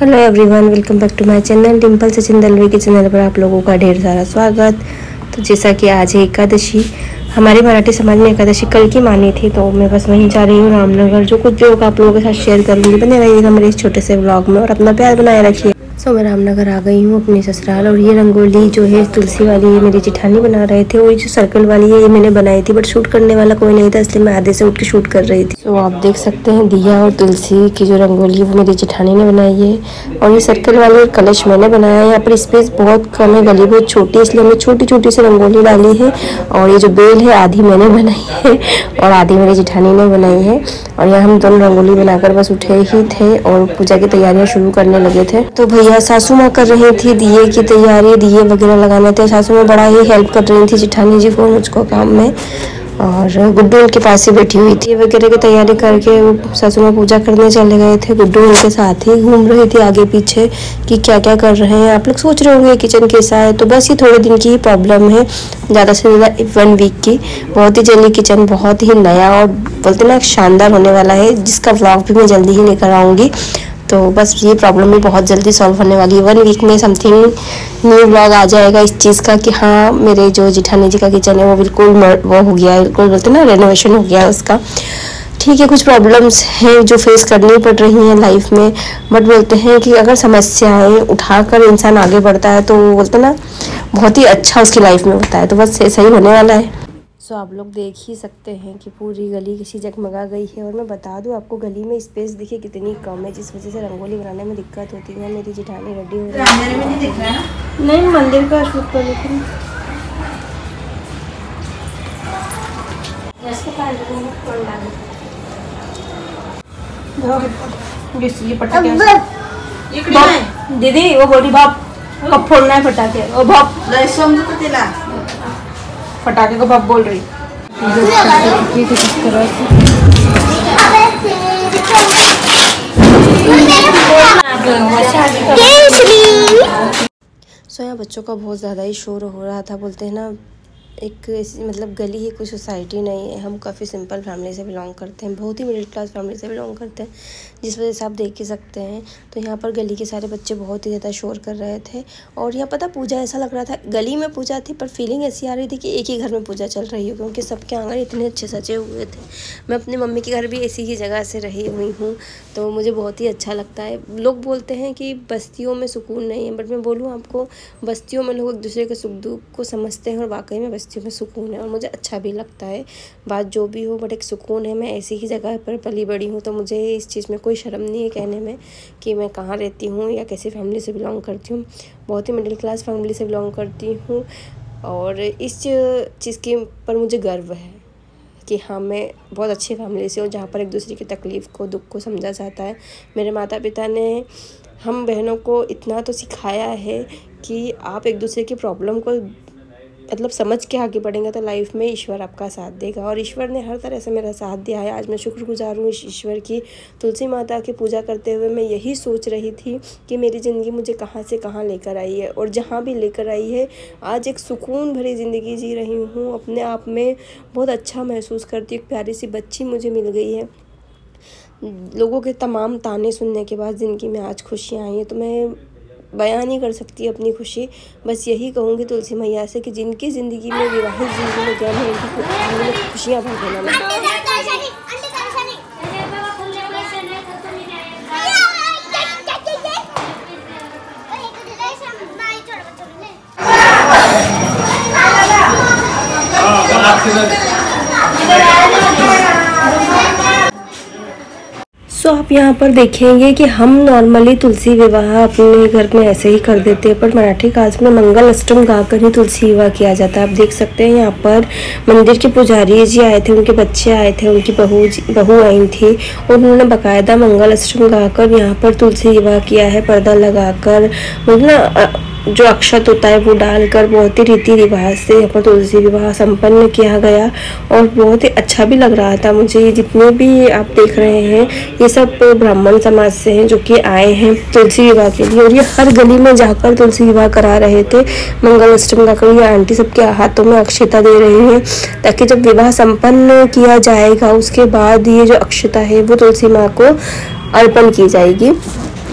Hello everyone, welcome back to my channel Dimple Sachin Dalvi के channel पर आप लोगों का ढेर सारा स्वागत। तो जैसा कि आज है एकादशी, हमारे मराठी समाज में एकादशी कल की मानी थी, तो मैं बस वहीं जा रही हूँ रामनगर। जो कुछ जो आप लोगों के साथ शेयर करूँगी, बने रहिएगा मेरे इस छोटे से व्लॉग में और अपना प्यार बनाए रखिए। मैं रामनगर आ गई हूँ अपने ससुराल, और ये रंगोली जो है तुलसी वाली ये मेरी जेठानी बना रहे थे, और ये जो सर्कल वाली है ये मैंने बनाई थी, बट शूट करने वाला कोई नहीं था, इसलिए मैं आधे से उठ के शूट कर रही थी। तो आप देख सकते हैं दिया और तुलसी की जो रंगोली है वो मेरी जेठानी ने बनाई है, और ये सर्कल वाली कलश मैंने बनाया है। यहाँ पर स्पेस बहुत कम है, गली बहुत छोटी है, इसलिए हमने छोटी छोटी सी रंगोली डाली है। और ये जो बेल है आधी मैंने बनाई है और आधी मेरी जेठानी ने बनाई है। और यहाँ हम दोनों रंगोली बनाकर बस उठे ही थे और पूजा की तैयारियां शुरू करने लगे थे। तो भैया सासू माँ कर रही थी दिए की तैयारी, दिए वगैरह लगाने थे। सासू माँ बड़ा ही हेल्प कर रही थी जेठानी जी को मुझको काम में, और गुड्डू उनके पास ही बैठी हुई थी। वगैरह की तैयारी करके वो सासू माँ पूजा करने चले गए थे। गुड्डू उनके साथ ही घूम रही थी आगे पीछे कि क्या क्या कर रहे हैं। आप लोग सोच रहे होंगे किचन कैसा है, तो बस ये थोड़े दिन की ही प्रॉब्लम है, ज़्यादा से ज़्यादा 1 वीक की। बहुत ही जल्दी किचन बहुत ही नया और बोलते ना शानदार होने वाला है, जिसका व्लॉग भी मैं जल्दी ही लेकर आऊँगी। तो बस ये प्रॉब्लम भी बहुत जल्दी सॉल्व होने वाली है। 1 वीक में समथिंग न्यू व्लॉग आ जाएगा इस चीज़ का कि हाँ मेरे जो जेठानी जी का किचन है वो बिल्कुल वो हो गया है, बिल्कुल बोलते ना रेनोवेशन हो गया है उसका। ठीक है, कुछ प्रॉब्लम्स हैं जो फेस करनी पड़ रही हैं लाइफ में, बट बोलते हैं कि अगर समस्याएं उठाकर इंसान आगे बढ़ता है तो बोलते ना बहुत ही अच्छा उसकी लाइफ में होता है। तो बस सही होने वाला है। सो आप लोग देख ही सकते हैं कि पूरी गली किसी जगमगा गई है। और मैं बता दूं आपको, गली में स्पेस देखिए कितनी कम है, जिस वजह से रंगोली बनाने में दिक्कत होती है। मेरी जेठानी रेडी हो रही है, नहीं मंदिर का शूट कर लेते हैं। दीदी वो बोली बाप कब फोड़ना है फटाके, ओ बाप फटाके को बाप बोल रही। सो यहाँ बच्चों का बहुत ज़्यादा ही शोर हो रहा था। बोलते हैं ना एक मतलब गली ही कोई सोसाइटी नहीं है। हम काफ़ी सिंपल फैमिली से बिलोंग करते हैं, बहुत ही मिडिल क्लास फैमिली से बिलोंग करते हैं, जिस वजह से आप देख ही सकते हैं। तो यहाँ पर गली के सारे बच्चे बहुत ही ज़्यादा शोर कर रहे थे। और यहाँ पता पूजा ऐसा लग रहा था, गली में पूजा थी पर फीलिंग ऐसी आ रही थी कि एक ही घर में पूजा चल रही है, क्योंकि सबके आंगन इतने अच्छे सजे हुए थे। मैं अपनी मम्मी के घर भी ऐसी ही जगह से रही हुई हूँ, तो मुझे बहुत ही अच्छा लगता है। लोग बोलते हैं कि बस्तियों में सुकून नहीं है, बट मैं बोलूँ आपको, बस्तियों में लोग एक दूसरे के सुख दुख को समझते हैं, और वाकई में बस्तियों में सुकून है और मुझे अच्छा भी लगता है। बात जो भी हो, बट एक सुकून है। मैं ऐसी ही जगह पर पली बड़ी हूँ, तो मुझे इस चीज़ में कोई शर्म नहीं है कहने में कि मैं कहाँ रहती हूँ या कैसी फैमिली से बिलोंग करती हूँ। बहुत ही मिडिल क्लास फैमिली से बिलोंग करती हूँ, और इस चीज़ के पर मुझे गर्व है कि हाँ मैं बहुत अच्छी फैमिली से हूँ, जहाँ पर एक दूसरे की तकलीफ़ को दुख को समझा जाता है। मेरे माता पिता ने हम बहनों को इतना तो सिखाया है कि आप एक दूसरे की प्रॉब्लम को मतलब समझ के आगे बढ़ेंगे तो लाइफ में ईश्वर आपका साथ देगा, और ईश्वर ने हर तरह से मेरा साथ दिया है। आज मैं शुक्रगुजार हूँ इस ईश्वर की। तुलसी माता की पूजा करते हुए मैं यही सोच रही थी कि मेरी ज़िंदगी मुझे कहाँ से कहाँ लेकर आई है, और जहाँ भी लेकर आई है आज एक सुकून भरी ज़िंदगी जी रही हूँ। अपने आप में बहुत अच्छा महसूस करती हूँ। एक प्यारी सी बच्ची मुझे मिल गई है। लोगों के तमाम ताने सुनने के बाद ज़िंदगी में आज खुशियाँ आई हैं, तो मैं बयान नहीं कर सकती अपनी खुशी। बस यही कहूँगी तुलसी मैया से कि जिनकी ज़िंदगी में विवाहित ज़िंदगी में गम है, उनकी खुशियाँ भर देना। सो आप यहाँ पर देखेंगे कि हम नॉर्मली तुलसी विवाह अपने घर में ऐसे ही कर देते हैं, पर मराठी कास्ट में मंगल अष्टम गाकर ही तुलसी विवाह किया जाता है। आप देख सकते हैं यहाँ पर मंदिर के पुजारी जी आए थे, उनके बच्चे आए थे, उनकी बहू आई थी, और उन्होंने बाकायदा मंगल अष्टम गाकर यहाँ पर तुलसी विवाह किया है। पर्दा लगाकर मतलब ना जो अक्षत होता है वो डालकर बहुत ही रीति रिवाज से यहाँ पर तुलसी विवाह संपन्न किया गया, और बहुत ही अच्छा भी लग रहा था मुझे। जितने भी आप देख रहे हैं ये सब ब्राह्मण समाज से हैं जो कि आए हैं तुलसी विवाह के लिए, और ये हर गली में जाकर तुलसी विवाह करा रहे थे। मंगल अष्टम गाकर ये आंटी सबके हाथों में अक्षता दे रही हैं, ताकि जब विवाह संपन्न किया जाएगा उसके बाद ये जो अक्षता है वो तुलसी माँ को अर्पण की जाएगी।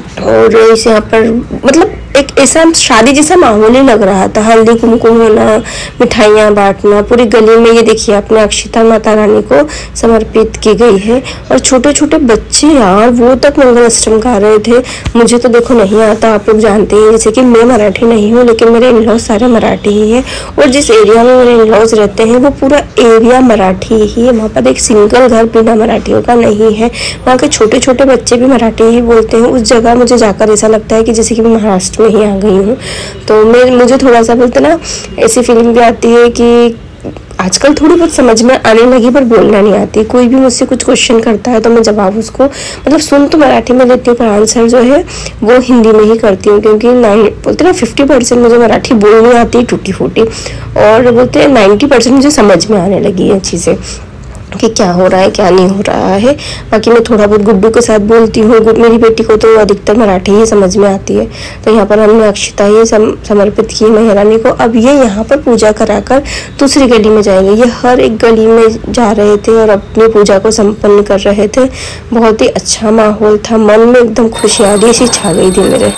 और इसे यहाँ पर मतलब एक ऐसा शादी जैसा माहौल ही लग रहा था, हल्दी कुमकुम होना, मिठाइयाँ बांटना पूरी गली में। ये देखिए अपने अक्षता माता रानी को समर्पित की गई है। और छोटे छोटे बच्चे यार वो तक मंगल अष्टम गा रहे थे। मुझे तो देखो नहीं आता, आप लोग जानते हैं जैसे कि मैं मराठी नहीं हूँ, लेकिन मेरे इन लॉज सारे मराठी ही है। और जिस एरिया में मेरे इन लॉज रहते हैं वो पूरा एरिया मराठी ही है। वहाँ पर एक सिंगल घर बिना मराठियों का नहीं है। वहाँ के छोटे छोटे बच्चे भी मराठी ही बोलते हैं। उस जगह मुझे जाकर ऐसा लगता है कि जैसे कि मैं महाराष्ट्र में ही आ गई हूँ। तो मुझे थोड़ा सा बोलते ना ऐसी फीलिंग भी आती है कि आजकल थोड़ी बहुत समझ में आने लगी पर बोलना नहीं आती। कोई भी मुझसे कुछ क्वेश्चन करता है तो मैं जवाब उसको मतलब सुन तो मराठी में लेती हूँ पर आंसर जो है वो हिंदी में ही करती हूँ, क्योंकि बोलते ना 50% मुझे मराठी बोलनी आती है टूटी फूटी, और बोलते हैं 90% मुझे समझ में आने लगी है चीज़ें कि क्या हो रहा है क्या नहीं हो रहा है। बाकी मैं थोड़ा बहुत गुड्डू के साथ बोलती हूँ। मेरी बेटी को तो अधिकतर मराठी ही समझ में आती है। तो यहाँ पर हमने अक्षता ही समर्पित की महारानी को। अब ये यहाँ पर पूजा कराकर दूसरी गली में जाएंगे। ये हर एक गली में जा रहे थे और अपनी पूजा को संपन्न कर रहे थे। बहुत ही अच्छा माहौल था, मन में एकदम खुशहाली सी छा गई थी मेरे।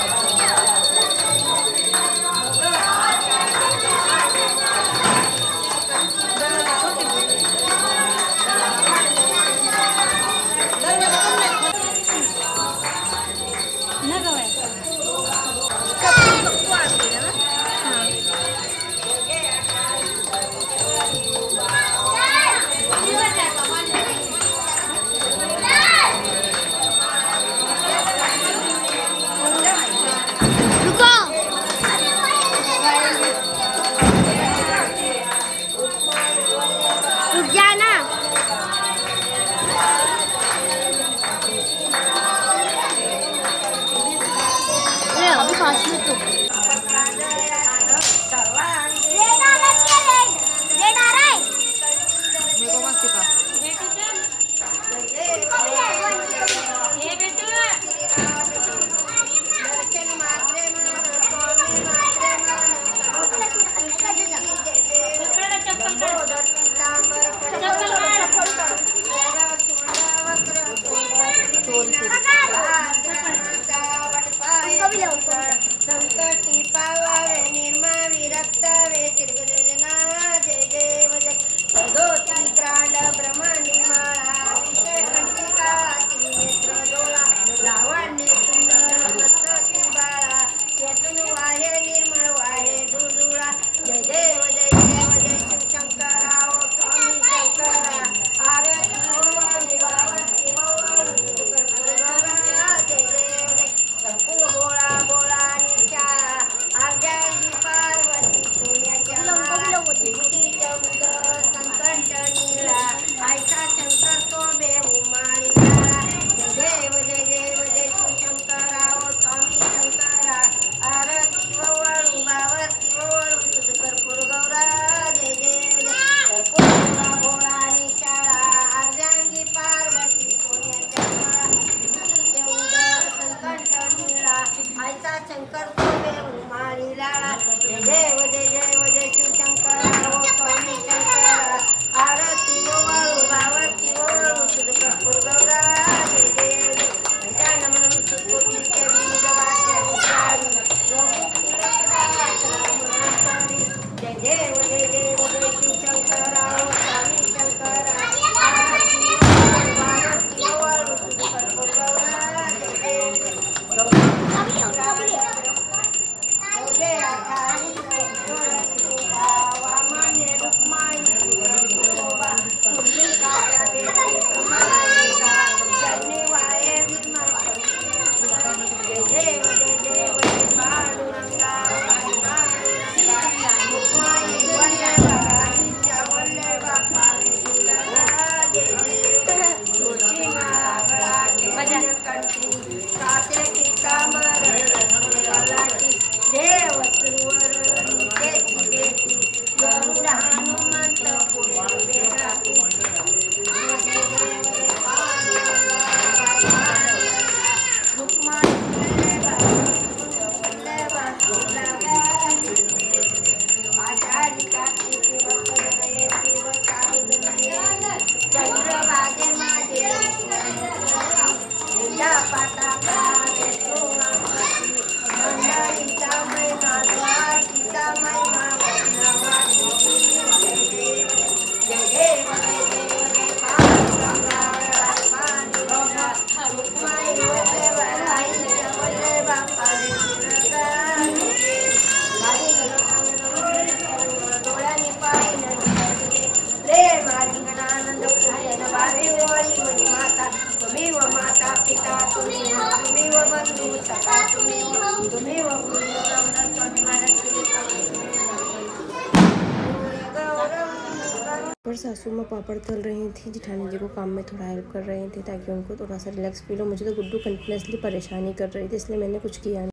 संकटी पावावे निर्मावी रक्तावे तिर्गजना जय देव जय दोती ग्रांड ब्रह्मांडी माळा विषय कंटिका नेत्र डोळा लावण्य सुंदर मस्तकी बाळा चेतन वाहे निर्मळ वाहे दुर्जुळा जय देव जय देव जय शिव शंकरा ओ स्वामी शंकरा आरती ओ पार्वती ओ जय देव जय संपूर्ण बोळा बोळा आर्जाई पार्वती सोन्याच्या माळा विभूतीच्या उदर संकट नीळा आयचा शंकर शोभे उमाळी लाळा जय देव जय शिव शंकरा ओ स्वामी शंकरा आरती वळू बावरती वळू तुझ कर्पूर गौरा जय देव जय कर्पूर भोळा निशाळा आर्जांगी पार्वती सोन्याच्या माळा विभूतीच्या उदर संकट नीळा आयचा शंकर शोभे उमाळी लाळा जय देव जय शिव शंकरा ओ स्वामी शंकरा आरती वळू बावरती वळू तुझ कर्पूर गौरा जय देव जय नमन तुझे बीज वाचे उचारी जय देव जय शिव शंकरा ओ स्वामी शंकरा आरती वळू बावरती वळू तुझ कर्पूर गौरा जय देव चंद्रभागे माझे पिता तुम्हें बंधु सखा तुम्हें पर सासू माँ पापड़ तल रही थी, जिठानी जी को काम में थोड़ा हेल्प कर रहे थे ताकि उनको थोड़ा सा रिलैक्स फील हो। मुझे तो गुड्डू कंटिन्यूसली परेशानी कर रही थी, इसलिए मैंने कुछ किया नहीं।